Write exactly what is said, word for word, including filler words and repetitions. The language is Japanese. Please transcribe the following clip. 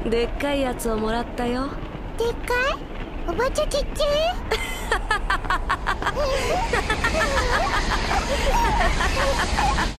でっかいやつをもらったよ。 でっかい？おばちゃんちっちゃい